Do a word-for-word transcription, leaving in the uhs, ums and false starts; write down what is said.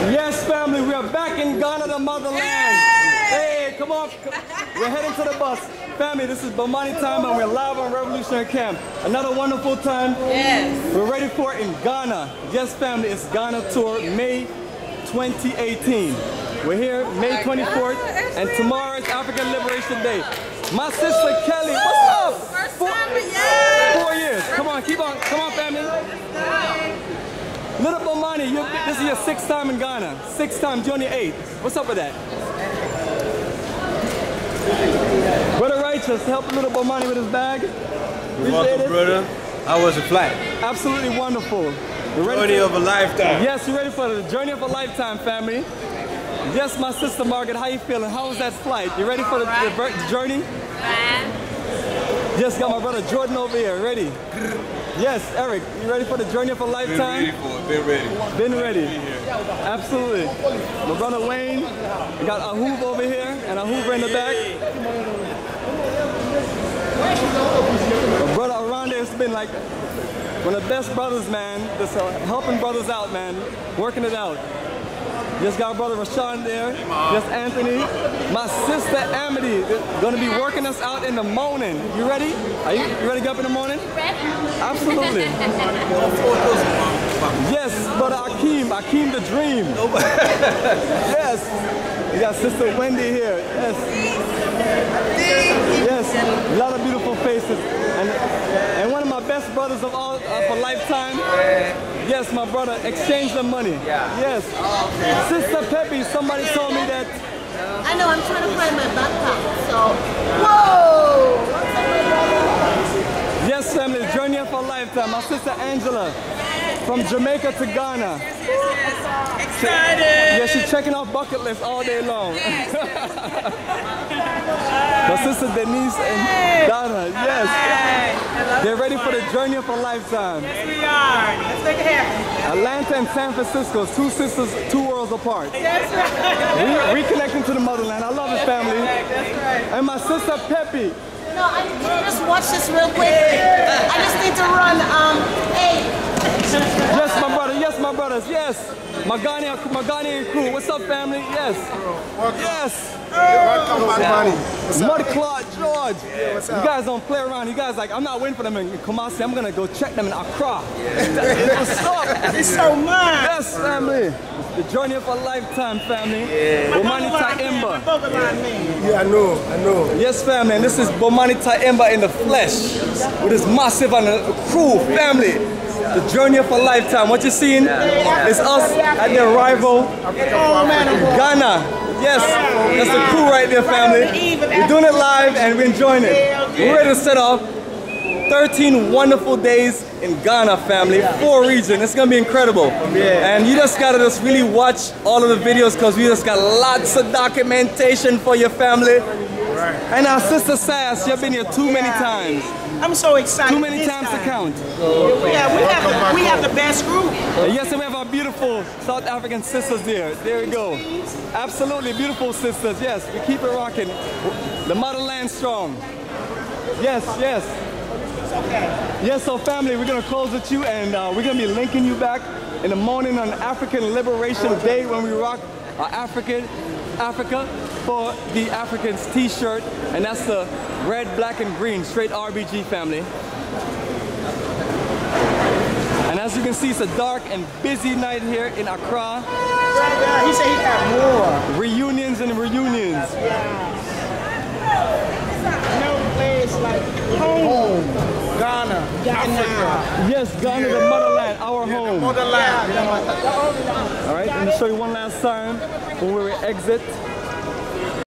Yes, family, we are back in Ghana, the motherland. Hey, come on. We're heading to the bus. Family, this is Bomani time and we're live on Revolutionary Camp. Another wonderful time. Yes. We're ready for it in Ghana. Yes, family, it's Ghana Tour, May twenty eighteen. We're here May twenty-fourth, and tomorrow is African Liberation Day. My sister Kelly, what's up? Four, yes. Four years. Come on, keep on. Come on, family. Little Bomani, you're, this is your sixth time in Ghana. Sixth time, journey eight. What's up with that? Brother Righteous, help little Bomani with his bag. You're welcome, brother. How was the flight? Absolutely wonderful. We're ready Journey for, of a lifetime. Yes, you're ready for the journey of a lifetime, family. Yes, my sister Margaret, how you feeling? How was that flight? You ready for the, the, the journey? Fine. Yes, got my brother Jordan over here. Ready? Yes, Eric, you ready for the journey of a lifetime? Been ready for it. Been ready. Been ready. Absolutely. My brother Wayne, we got Ahoov over here and Ahoov in the back. My brother around there has been like one of the best brothers, man. Just uh, helping brothers out, man. Working it out. Just got brother Rashawn there. Just Anthony. My sister Amity gonna be working us out in the morning. You ready? Are you, you ready to get up in the morning? Ready? Absolutely. Yes, brother Akeem, Akeem the Dream. Yes. You got sister Wendy here. Yes. Yes. A lot of beautiful faces. And and one of my best brothers of all uh, for lifetime. Yes, my brother, exchange the money. Yes. Sister Peppy, somebody told me that. I know, I'm trying to find my backpack, so. Whoa! Yes, family, journey of a lifetime. My sister Angela, from Jamaica to Ghana. Excited! Yeah, she's checking off bucket lists all day long. My sister Denise and Donna, yes. They're ready for the journey of a lifetime. Yes, we are. Let's make it happen. Atlanta and San Francisco, two sisters, two worlds apart. That's right. Re reconnecting to the motherland. I love it, family. That's right. And my sister Peppy. No, I can you just watch this real quick. I just need to run. Um, hey. Yes, my brother. Yes, my brothers. Yes. My Ghanaian, my Ghanaian crew. What's up, family? Yes. Yes. Welcome, Bomani. Mud Clot George. Yeah, what's up? You guys don't play around. You guys like, I'm not waiting for them in Kumasi. I'm gonna go check them in Accra. What's up? It's so much. Yes, family. The journey of a lifetime, family. Yeah. Bomani Taimba. Yeah, I know, I know. Yes, family. And this is Bomani Taimba in the flesh with his massive and a crew, family. The journey of a lifetime. What you're seeing is us at the arrival Ghana. Yes, that's the crew right there, family. We're doing it live and we're enjoying it. We're ready to set off thirteen wonderful days in Ghana, family. Four regions. It's gonna be incredible. And you just gotta just really watch all of the videos because we just got lots of documentation for your family. And our sister Sass, you've been here too many times. I'm so excited. Too many this times time. to count. Yeah, we have, the, we have the best group. And yes, and we have our beautiful South African sisters there. There we go. Absolutely beautiful sisters. Yes, we keep it rocking. The motherland strong. Yes, yes. Okay. Yes, so family, we're going to close with you and uh, we're going to be linking you back in the morning on African Liberation Day when we rock our African, Africa for the Africans t-shirt. And that's the red, black, and green, straight R B G, family. And as you can see, it's a dark and busy night here in Accra. He said he got more. Reunions and reunions. No place like home. Ghana. Ghana. Yes, Ghana, the motherland, our home. Motherland. All right, let me show you one last time when we exit.